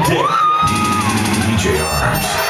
DJ Arems.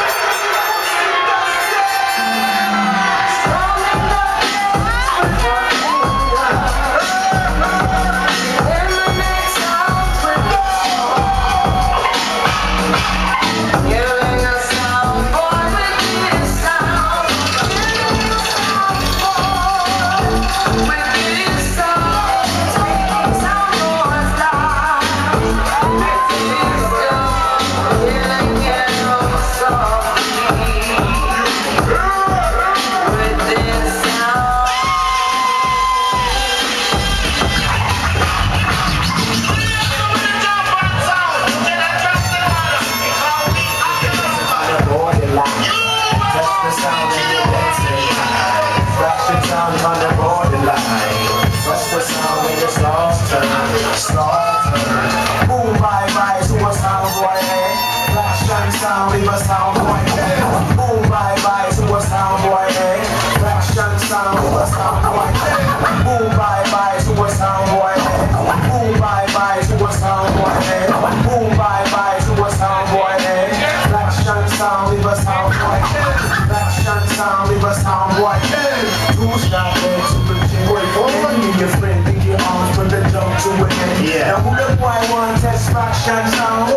Boom, bye bye to a sound boy. Friktion sound, leave a sound boy. Boom, bye bye to a sound boy. Friktion sound, leave a sound boy. Boom, bye bye to a sound boy. Boom, bye bye to a sound boy. Boom, bye bye to a sound boy. Friktion sound, leave a sound boy. Friktion sound, leave a sound boy. Who's not there to pretend? Wait, your friend, DJ Arems with the jump to it. Now who the boy want test Friktion sound?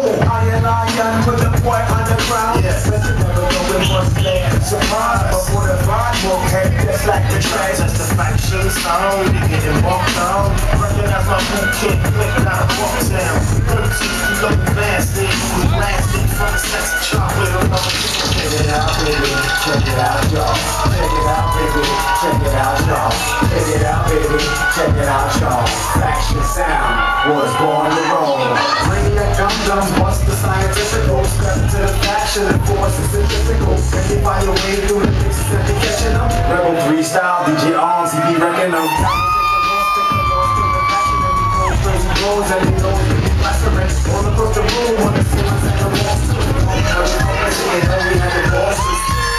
Iron put the boy on the ground. But you never know it was there. Surprise, but for the vibe will head just like the trash. That's the Friktion sound, you getting walked down. Recognize my boot kick, click, not a walk down. Put the teeth, you look fast, they you blasting from the sex of chocolate. Check it out, baby, check it out, y'all. Check it out, baby, check it out, y'all. Check it out, baby, check it out, y'all. Friktion sound was born to roll. Bring your dum-dum, bust the scientifical. Step to the faction and force is statistical. Can you find your way through the mixes and catching them? Rebel freestyle, DJ Arems, he be wrecking them. Crazy blows and he knows he be blasphemous. All across the room, on the ceilings and the walls too. We had the bosses.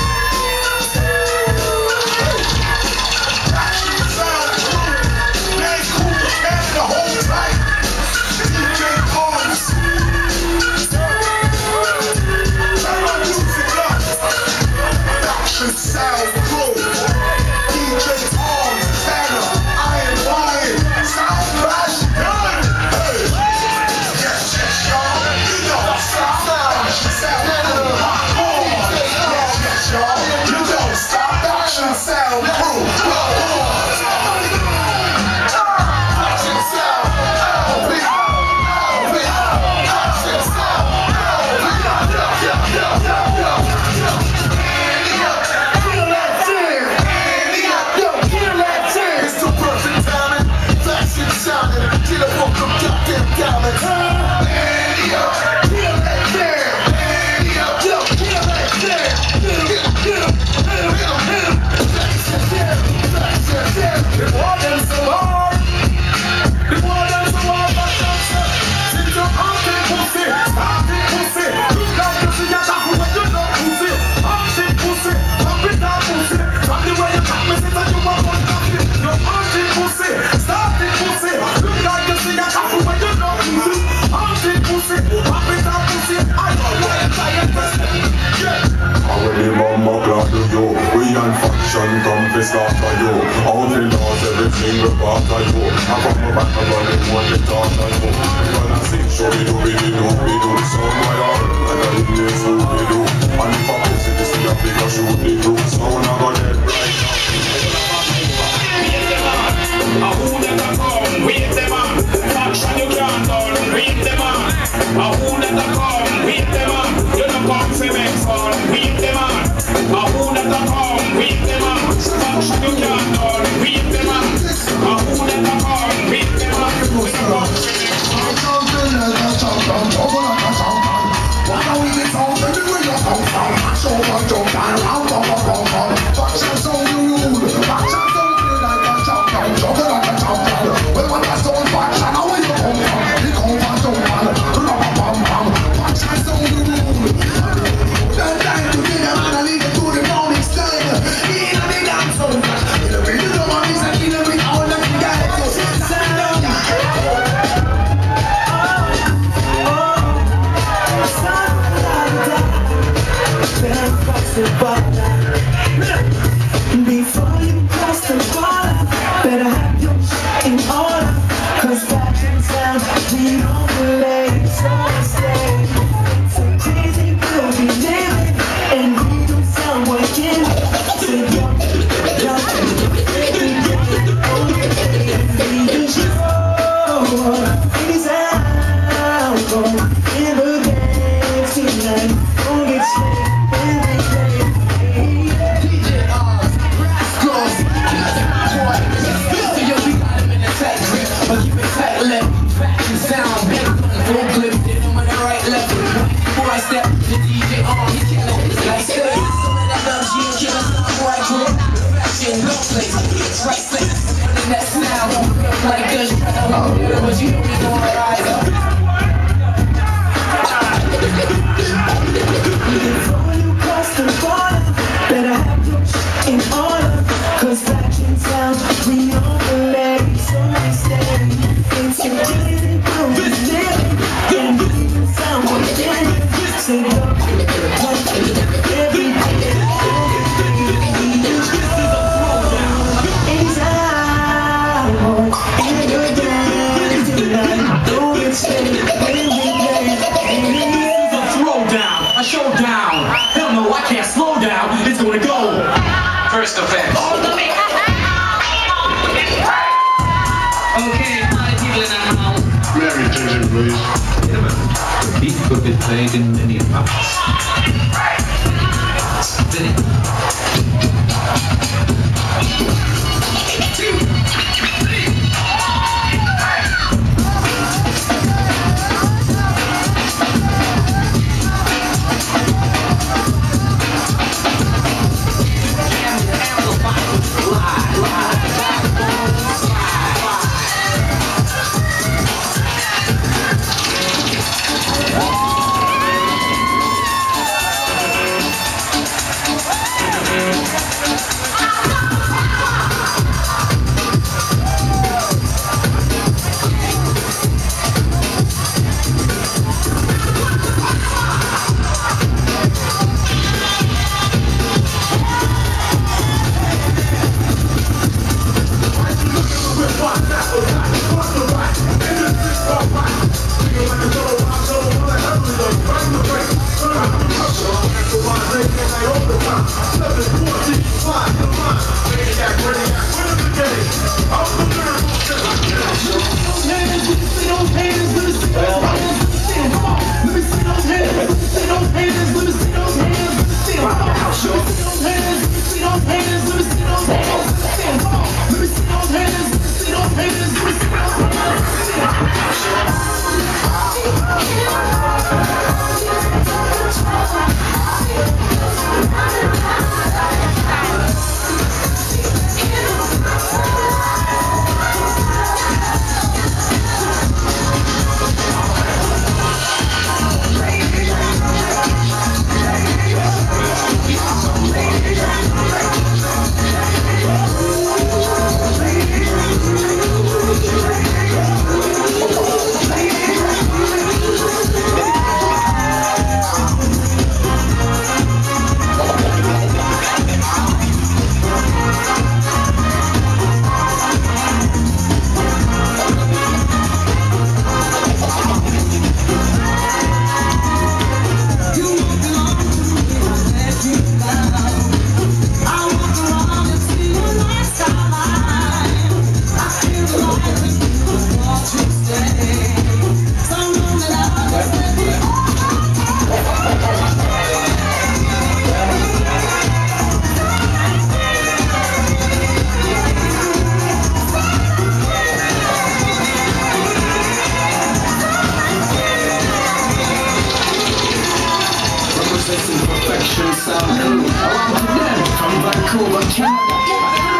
Sound cool. DJ Arems, Tanner, Iron Lion, sound crash, done. Hey, yes, y'all. You don't stop that. Sound hot boy. Yes, y'all. You don't stop that. Sound cool. We on Friktion, come fi start a yo. Out in laws, every single part I go. I come back and run in one the talk I go. When I sing, show me do, we do. So my heart, and I didn't hear so we do. And if I push it, this is a bigger shoot the truth. So now go dead right now. Wait them on, who never come, wait them on. Friktion you can't done, wait them on. Who never come, wait them on. You don't come for make fun, wait them on. Who never come, wait them on. Friktion you can't done, wait them on. Who never come, wait them on. You don't come for make Well, when I saw Friktion, how will you come from? He come from Japan. Fraction sound, big full clip, hit him on the right left. Before I step, the DJ on, he killing it like good. Some of that love, she ain't killing some boy, clip. Fraction, no place, it's right place. Putting that sound, don't feel like this. But you know we gonna rise up. Before you cross the border, better have your shit in order. Cause Fraction sound, we know the lyrics, so we stay. It's your crazy groove, it's living. Then the sound will get it. Say it up, every day. It's out, in your day tonight. Don't get straight, A showdown. Hell no, I can't slow down. It's gonna go. First effect. Okay, my people in the house. Very attention, please. The beat could be played in many parts. Friktion sound crew. Along with them from Vancouver, Canada.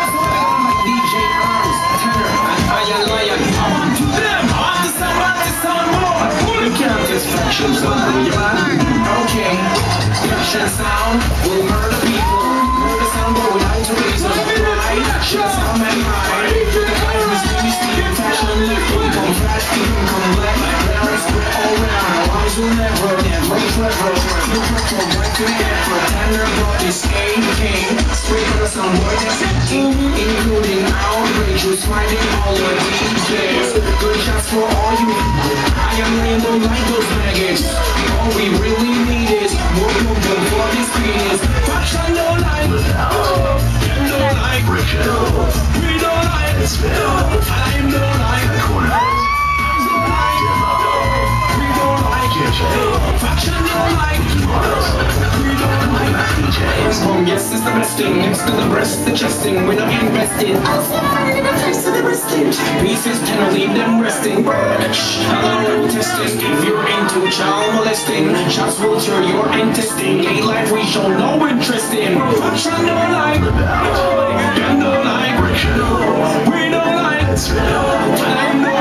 DJ Arems, tenor, and Iron Lion. I want to them, I want the sound more. You can't just Friktion sound crew, you man. Okay, Friktion sound will murder people. Murder sound but without a reason. Right? Just come and hide. The guy who's really stealing fashion, lifting, come flash, even come black. Parents spread all around. Wise will never, very clever. Look from right to left, for tender bodies, AK. Spray for some boy that's acting, including outrageous, finding all the DJs. Good shots for all you people. I am rainbow like those maggots. All we really need is more movement for this penis. Friktion don't like, don't like, we don't like, I'm don't like, KutKorners. Friktion don't like, we don't like DJs. Oh yes, it's the best thing. Next to the breast, the chesting, we're not invested. I'll step out in the place to the breasting. out pieces, then leave them resting. Allow testing if you're into child molesting. Shots will tear your intestine. Gay life we show no interest in. Friktion don't like, them don't like, we don't like. I know